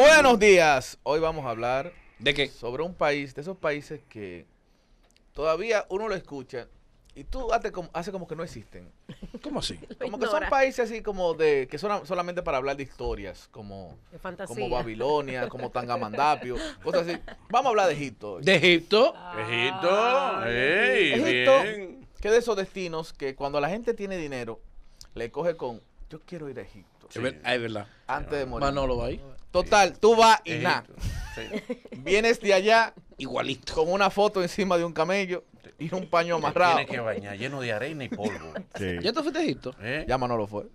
Buenos días. Hoy vamos a hablar ¿De qué? sobre un país, de esos países que todavía uno lo escucha y tú hace como que no existen. ¿Cómo así? Como que son países así como de que son solamente para hablar de historias, como, De fantasía. como Babilonia, como Tangamandapio, cosas así. Vamos a hablar de Egipto hoy. ¿De Egipto? Egipto, ey, Egipto, bien. que de esos destinos que cuando la gente tiene dinero, le coge con, yo quiero ir a Egipto. Es verdad. Antes de morir. Manolo va ahí. Total, tú vas y Egipto, nada. sí. Vienes de allá Igualito. con una foto encima de un camello y un paño amarrado. Tiene que bañar lleno de arena y polvo. Sí. ¿Ya te fuiste a Egipto? ¿Eh? Ya Manolo fue.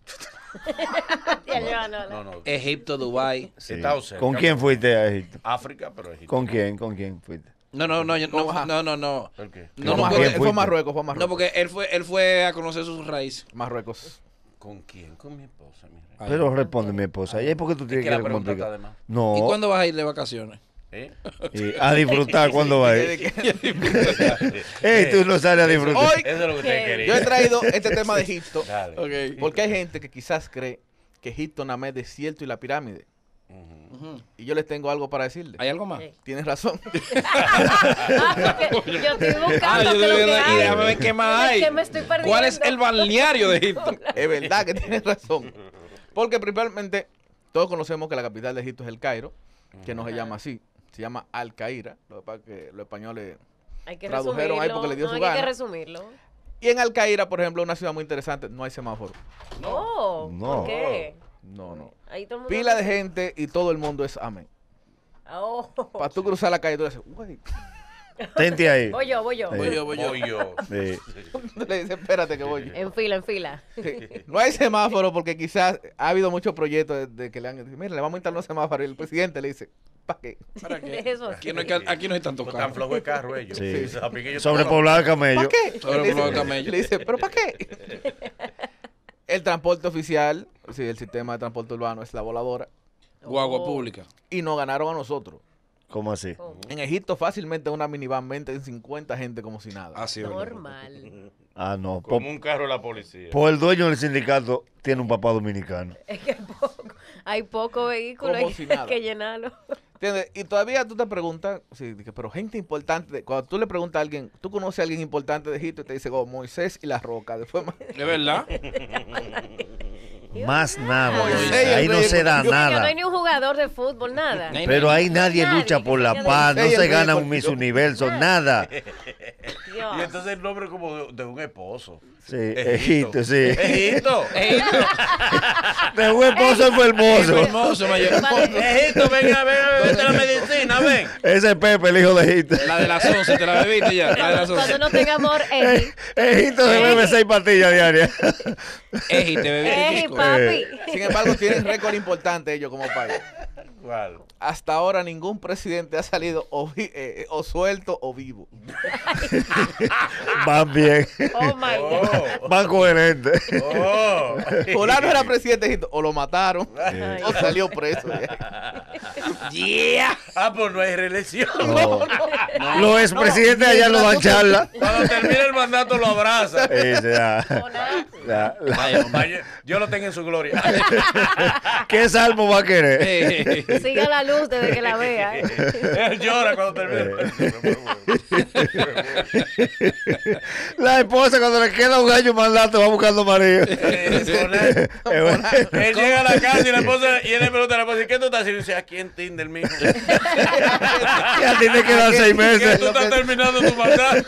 No, no. Egipto, Dubái. Sí. Está cerca. ¿Con quién fuiste a Egipto? África, pero Egipto. ¿Con quién? ¿Con quién fuiste? No. ¿Cómo? No. ¿Por qué? No, Fue no, ¿Con quién Fue fuiste? Marruecos, fue Marruecos. No, porque él fue a conocer sus raíces. Marruecos. ¿Con quién? Con mi esposa, mi rey. Ay. Pero responde mi esposa. ¿Y por qué tú Es tienes que que la pregunta está complicar? de más. No. ¿Y cuándo vas a ir de vacaciones? ¿Eh? Y a disfrutar cuando va a ir. Ey, tú no sales a disfrutar. Hoy Eso es lo que usted quería. yo he traído este tema de Egipto Dale. Ok. porque hay gente que quizás cree que Egipto nada más es desierto y la pirámide. Ujú. Y yo les tengo algo para decirles. ¿Hay algo más? Sí. Tienes razón. Porque yo estoy buscando yo qué es lo que y hay. déjame ver qué más hay. ¿Qué me estoy perdiendo? ¿Cuál es el balneario de Egipto? Es verdad que tienes razón. Porque principalmente todos conocemos que la capital de Egipto es el Cairo, que no se llama así. Se llama Al Caira. Lo que pasa es que los españoles... Hay que tradujeron ahí resumirlo. porque le dio No, su hay gana. que resumirlo. Y en Al Caira, por ejemplo, una ciudad muy interesante, no hay semáforo. Oh, No. ¿por qué? No, no. Ahí todo el mundo Pila de dice- gente y todo el mundo es amén. Oh. Para tú cruzar la calle, tú le dices, güey. Tente ahí. Voy yo. Voy yo. Voy yo. Sí. Tú le dices, espérate que voy yo. En fila. Sí. No hay semáforo porque quizás ha habido muchos proyectos de que le han dicho, mira, le vamos a instalar un semáforo. Y el presidente le dice, ¿para qué? ¿Para qué? Eso Aquí no hay tantos Pues carros. tan flojo de carro ellos. Sí. Saben que yo Sobrepoblado de ¿Para camello. qué? Sobre Le dice- los camellos. Le dice, ¿pero para qué? El transporte oficial, sí, el sistema de transporte urbano es la voladora. Guagua pública. Y nos ganaron a nosotros. ¿Cómo así? Oh, En Egipto fácilmente una minivan meten 50 gente como si nada. Así es. normal. Ah, no. Como un carro de la policía. Por el dueño del sindicato tiene un papá dominicano. Es que hay poco vehículo, Como hay si nada. que llenarlo. ¿Entiendes? Y todavía tú te preguntas, sí, pero gente importante, cuando tú le preguntas a alguien, tú conoces a alguien importante de Egipto y te dice, oh, Moisés y la roca. Después, ¿Es verdad? Más nada. Moisés, Ahí no el se da rey. Que no nada. hay ni un jugador de fútbol, nada. Nadie- Pero ahí nadie Nadie lucha que por se la quede paz, no Moisés y se el gana rey un Miss deportivo. Universo, nada. Dios. Y entonces el nombre como de un esposo. Sí, Egipto, sí. Egipto. De un esposo fue hermoso. Hermoso, mayor. Egipto, venga, vete a la medicina, ven. Ese es Pepe, el hijo de Egipto. La de las 11, ¿te la bebiste ya? La de las Cuando 11. no tenga amor, Eji. Egipto se bebe 6 pastillas diarias. Eji, te bebiste el Eji, disco. papi. sin embargo, tienen récord importante ellos como país. ¿Cuál? Hasta ahora ningún presidente ha salido o suelto o vivo. Van bien. Oh my God. Van coherentes. Oh. Fulano era presidente de Egipto, o lo mataron, Ay. o salió preso. Yeah. Ah, pues no hay reelección. No. Los expresidentes allá no dan charla. Cuando termine el mandato lo abraza. Ya. Hola. Vaya, hombre. Vaya, Dios lo tenga en su gloria. ¿Qué salmo va a querer? Siga la luz desde que la vea. Él llora cuando termine. La esposa cuando le queda un año mandato va buscando marido. Él llega a la casa y la esposa, y él le pregunta a la esposa, ¿y qué tú estás haciendo? Y dice, aquí en Tinder, mijo. Y a ti te quedan 6 ¿Qué meses. tú estás terminando tu mandato?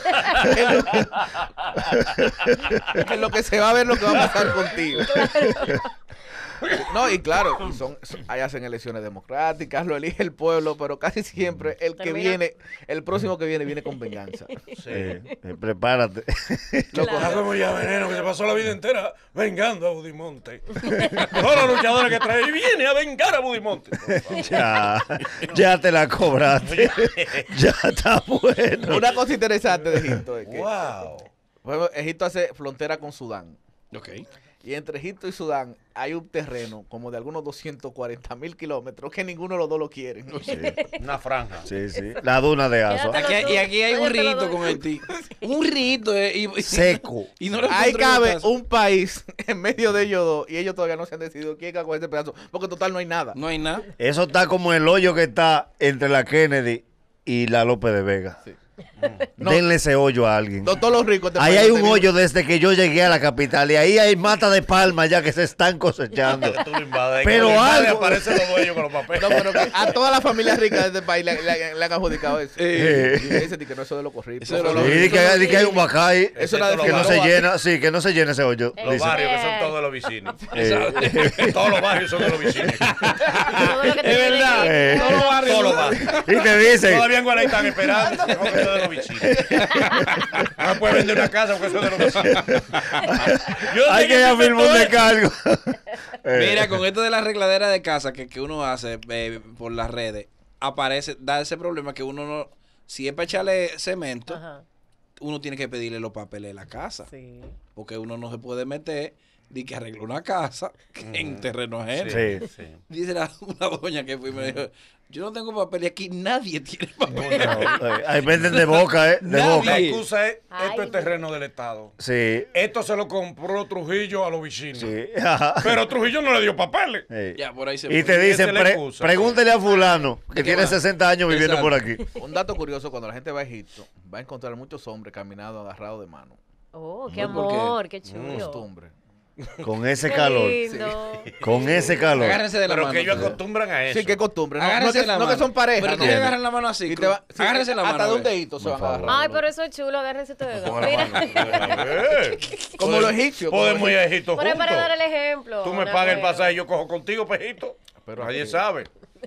Que lo que se va a ver lo que va a pasar contigo. No, y claro, ahí hacen elecciones democráticas, lo elige el pueblo, pero casi siempre el que Termina- viene, el próximo que viene con venganza. Prepárate. Está como ya veneno que se pasó la vida entera vengando a Budimonte. Todos los luchadores que trae y viene a vengar a Budimonte. Ya te la cobraste. Ya está bueno. Una cosa interesante de Egipto es que Wow. por ejemplo, Egipto hace frontera con Sudán. Ok. Y entre Egipto y Sudán hay un terreno como de algunos 240.000 kilómetros que ninguno de los dos lo quieren. Una franja. Sí, sí. La duna de Aso. Quédatelo. Y aquí hay Yo un te lo rito doy. con Haití. Un rito. Seco. Y no lo Ahí encontré en la cabe casa. un país en medio de ellos dos y ellos todavía no se han decidido quién va con ese pedazo. Porque total no hay nada. No hay nada. Eso está como el hoyo que está entre la Kennedy y la López de Vega. Sí. No. Denle ese hoyo a alguien. Todos los ricos. de Ahí país hay han un tenido- hoyo desde que yo llegué a la capital y ahí hay mata de palma ya que se están cosechando. Tú lo invades. Pero Cuando invades, algo- aparecen los dueños con los papeles. No, pero que a todas las familias ricas de este país le han adjudicado eso. Y dice que no, eso de los corridos. Eso de los- Sí, di que hay un bacay Eso era de que no se llena, sí, que no se llena ese hoyo. Los dice. barrios que son todos de los vecinos. Eh, Todos los barrios son de los vecinos. Todo lo que te Es tiene verdad. que- Todos los barrios. Todos los barrios. y te dicen, Todavía en Guará están esperando. No, que eso es de los vecinos. No puede vender una casa porque eso es de los vecinos. Yo hay sé que ir a ese firmar un sector- descargo. Mira, con esto de la arregladera de casa que uno hace por las redes, da ese problema que uno no. Si es para echarle cemento, Ajá. uno tiene que pedirle los papeles de la casa. Sí. Porque uno no se puede meter de que arregló una casa en terreno ajeno. Sí. Sí. Dice una doña que fui y me dijo, yo no tengo papel y aquí nadie tiene papel. Ahí venden de boca, de Nadie. La boca. excusa es, esto Ay. es terreno del Estado. Sí, Esto se lo compró Trujillo a los vecinos. sí. Ajá. Pero Trujillo no le dio papeles. Sí. Ya, por ahí se Y fue. te dicen, Esa es la excusa. pregúntele a fulano que qué tiene va? 60 años viviendo Exacto. por aquí. Un dato curioso, cuando la gente va a Egipto, va a encontrar muchos hombres caminando agarrados de mano. Oh, qué ¿Por qué? amor, qué chulo. Costumbre. Con ese Qué calor. lindo. Con ese calor. Agárrense de la Pero mano. que ellos acostumbran a eso. Sí, qué costumbre. No, no, Agárrense que, la no mano. que son parejas. Pero no. tienen que agarrar la mano así. Y te va- sí, Agárrense la mano. Hasta de un ve. dedito se Muy van a agarrar. Ay, pero eso es chulo, agárrense ustedes. Ponga la Mira. mano. Como los egipcios. como Podemos los ir a Egipto Pero es para dar juntos. el ejemplo. Tú me una pagas el vez. pasaje y yo cojo contigo, pejito. Pero nadie sabe.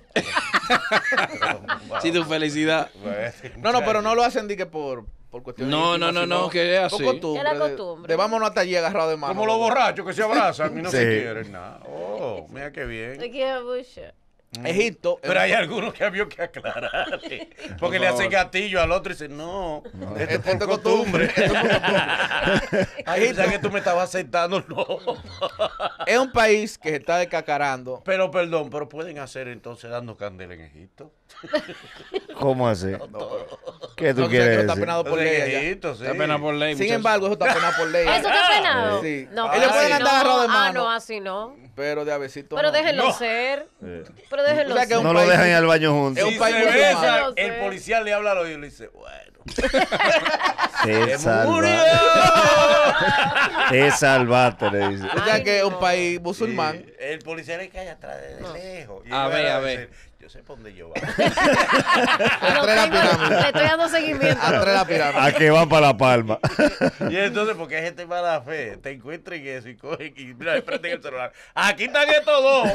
Sí, tu felicidad. No, pero no lo hacen de que por cuestiones No, íntimas, no, sino no, que es por así. costumbre. Es la de- costumbre. De vámonos hasta allí agarrado de mano. Como los borrachos que se abrazan y no Sí. se quieren nada. Oh, mira qué bien. Aquí es bucha. Egipto. Pero hay algunos que había que aclararle. Porque le hacen gatillo al otro y dicen, no, esto es por costumbre. Esto es por costumbre. Ay, pensaba que tú me estabas aceptando, no. Es un país que se está descacarando. Pero perdón, pero pueden hacer entonces dando candela en Egipto. ¿Cómo así? ¿Qué tú No sé, que no quieres está decir? penado por ley En allá. Egipto, sí. Da pena por ley. Sin muchachos. embargo, eso está penado por ley. ¿Eso está penado? Sí. No, Ellos pero pueden así andar agarrados de no. mano. Ah, no, así no. Pero de avecito. Pero no. déjenlo No. ser. Sí. Pero déjenlo O sea que ser. un No lo país- dejan ir al baño juntos. Es Si un país se musulmán. besa, No sé. el policía le habla al oído y le dice, bueno. Te ¡Murió! salvaste. Te salvaste, le dice. O sea Ay, que es un no. país musulmán. Sí, el policía le cae atrás de lejos. Y A él ver, va a ver. decir, yo sé por dónde yo va. Lo Atrás de la tengo- pirámide. Le estoy dando seguimiento. Atrás de la pirámide. A que van para La Palma. Y entonces, porque hay gente mala fe, te encuentran eso y cogen y mira, prenden el celular. Aquí están estos dos.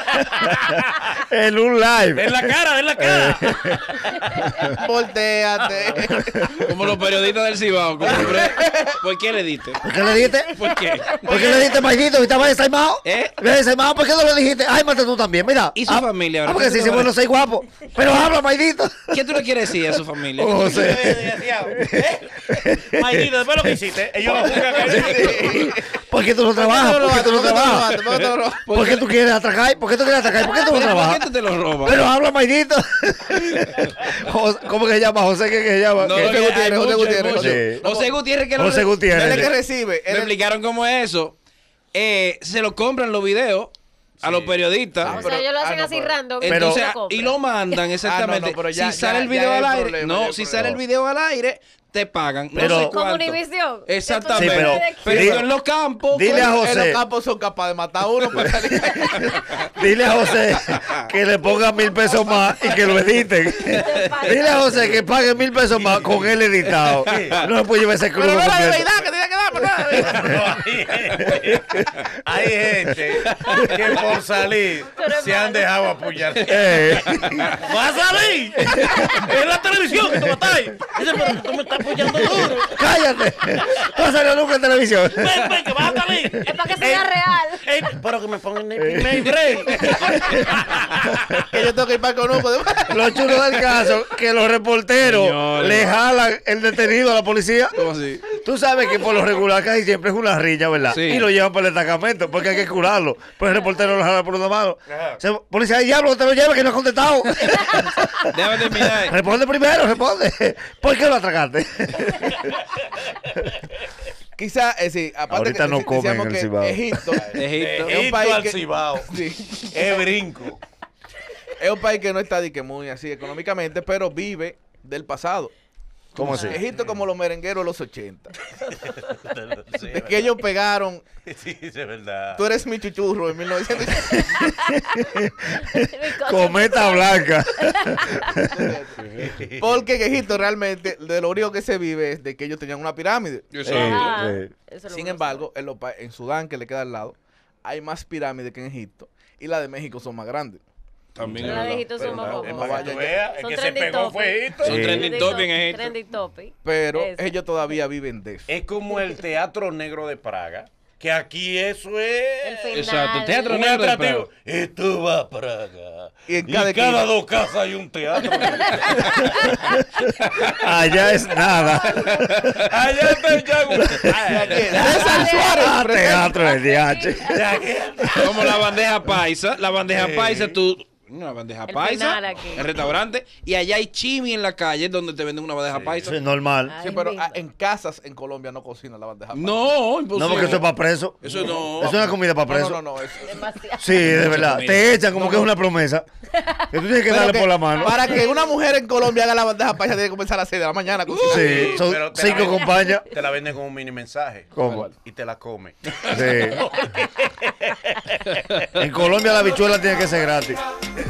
En un live. En la cara, en la cara. Volteate. Como los periodistas del Cibao. ¿Por qué le diste? ¿Por qué le dijiste? ¿Por qué? ¿Por qué le dijiste, Maidito? ¿Y estaba desaimado? ¿Eh? Desaimado, ¿por qué no lo dijiste? Ay, mate tú también, mira. ¿Y su familia? Ah, porque sí, sí, bueno, soy guapo. Pero habla, Maidito. ¿Qué tú le quieres decir a su familia? Oh, José. Maidito, después lo que hiciste, ellos lo juzgan que ¿Por qué tú no trabajas? ¿Por qué tú no trabajas? ¿Por qué tú quieres atracar? ¿Por qué tú quieres atracar? ¿Por qué tú no ¿Por trabajas? qué tú te lo robas? Pero habla, Maidito. ¿Cómo que se llama? José, ¿qué se llama? No, ¿Qué? que hay José mucho, Gutiérrez, hay mucho. Sí. José Gutiérrez que José Él es el que Gutiérrez. recibe. Me Él es- explicaron cómo es eso. Se lo compran los videos a los periodistas. O sea, ellos lo hacen no, así pero- random. Entonces, lo compran. y lo mandan exactamente. pero ya- si sale ya- el video ya al hay aire, problema, ya no, hay si problema. sale el video al aire, te pagan. Pero- no sé Como cuánto. Univisión. Exactamente. Sí, pero- pero di- en los campos. dile a En José. los campos son capaces de matar a uno para salir. Dile a José que le ponga 1,000 pesos más y que lo editen. Dile a José que pague 1,000 pesos más con él editado. No se puede llevar ese Pero crudo no era de completo. verdad que tenía que dar, pero no era de verdad. hay gente que por salir se han dejado apoyar. ¡Va a salir! ¡Es la televisión que tú matáis! Dice, pero tú me estás apoyando duro. Cállate. No salió nunca en televisión. Ven, que vas a salir. Es para que sea real. break, pero que me pongan el primer break. Que yo tengo que ir para el conuco. Lo chulo del caso, que los reporteros Señores. le jalan el detenido a la policía. ¿Cómo así? Tú sabes que por lo regular casi siempre es una riña, ¿verdad? Sí. Y lo llevan para el destacamento porque hay que curarlo. Pues el reportero lo jala por una mano. Policía, diablo, te lo lleva que no ha contestado. Déjame terminar. Responde primero, responde. ¿Por qué lo atracaste? Quizá, sí, aparte Ahorita que no comen decíamos en el que Cibao. Egipto Egipto. es un país al que, Cibao. sí, Es brinco. es un país que no está di que muy así económicamente, pero vive del pasado. ¿Cómo así? Egipto es como los merengueros de los 80. Sí, De que ellos pegaron, sí, es verdad. tú eres mi chuchurro en 1900. Cometa blanca. Porque en Egipto realmente de lo único que se vive es de que ellos tenían una pirámide. Ah, Sí. eso lo Sin uno embargo, en Sudán, que le queda al lado, hay más pirámides que en Egipto. Y las de México son más grandes. También Las es de verdad. Egipto son más no, famosas. no vaya Tú veas, el Son que se trending pegó topic. fue Egipto. Son Sí. trending topic en Egipto. Trending topic. Pero Eso. ellos todavía viven de eso. Es como el Teatro Negro de Praga, que aquí eso El es final. Exacto, teatro un negro de atractivo. Praga. Esto va a Praga. Y en cada cada esquina. 2 casas hay un teatro. Allá es nada. Allá está el Yago. César Suárez. Ah, teatro del DH. Como la bandeja paisa. La bandeja paisa, tú. Una bandeja El paisa. final aquí. El restaurante. Y allá hay chimi en la calle donde te venden una bandeja paisa. Eso es normal. Ay, Sí, pero mira. en casas en Colombia no cocinan la bandeja paisa. No, imposible. No, porque eso es para preso. Eso no. Es una comida para No, preso. no, no, eso- Demasiado. Sí, de verdad. comida. Te echan como que es una promesa. Que tú tienes que Pero darle que por la mano. Para que una mujer en Colombia haga la bandeja paisa tiene que comenzar a las 6 de la mañana a cocinar. Sí, son Pero te la 5 venden- compañías. Te la venden con un mini mensaje. ¿Cómo? Y te la come. Sí. En Colombia la bichuela tiene que ser gratis.